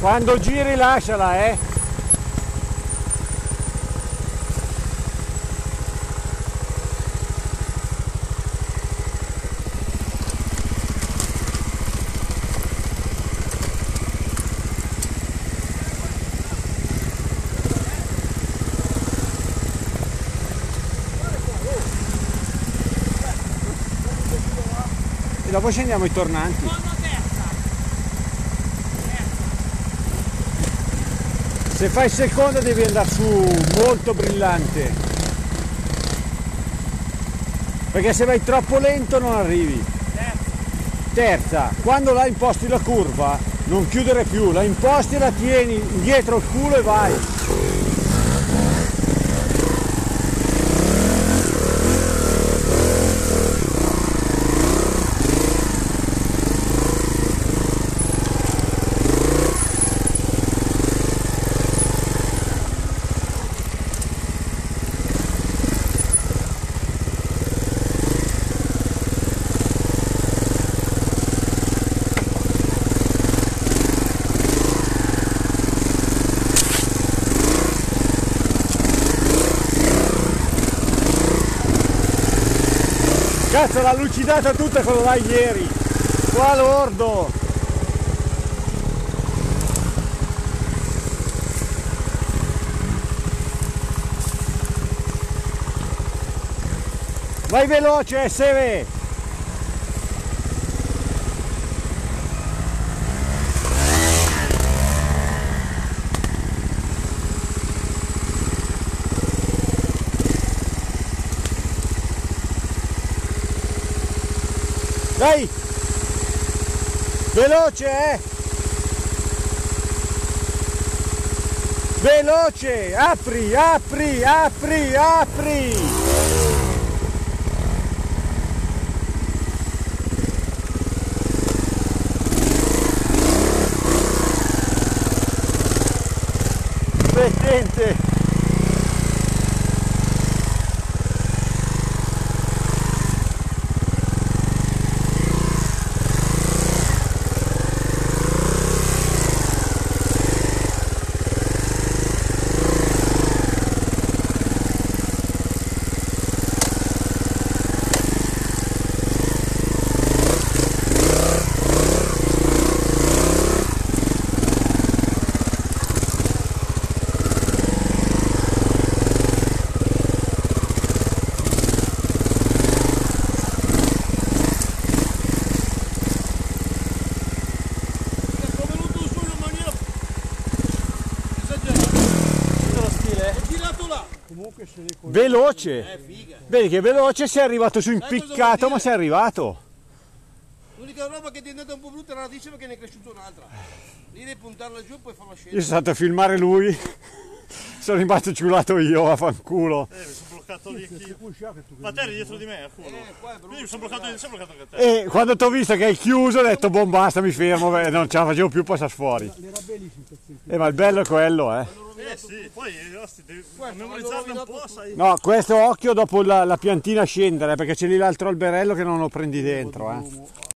Quando giri lasciala, E dopo scendiamo i tornanti. Se fai seconda devi andare su molto brillante, perché se vai troppo lento non arrivi. Terza, quando la imposti la curva non chiudere più, la imposti e la tieni indietro il culo e vai. Cazzo, l'ha lucidata tutta quello là ieri, qua lordo. Vai veloce, Seve. Dai! Veloce, Veloce! Apri, apri, apri, apri! Svettente! Veloce! Vedi che veloce, sei arrivato su impiccato, ma sei arrivato! L'unica roba che è diventata un po' brutta è la radice perché ne è cresciuta un'altra. Lì devi puntarla giù e poi farla scendere. Io sono stato a filmare lui, sono rimasto ciulato io, a fanculo. Mi sono bloccato lì anch'io. Ma te eri dietro di me, a culo. Io mi sono bloccato anche te. E quando ti ho visto che hai chiuso ho detto, boh, basta, mi fermo, non ce la facevo più, passare fuori. Ma il bello è quello, sì, poi devi memorizzarla un po', sai. No, questo occhio dopo la piantina scendere, perché c'è lì l'altro alberello che non lo prendi dentro,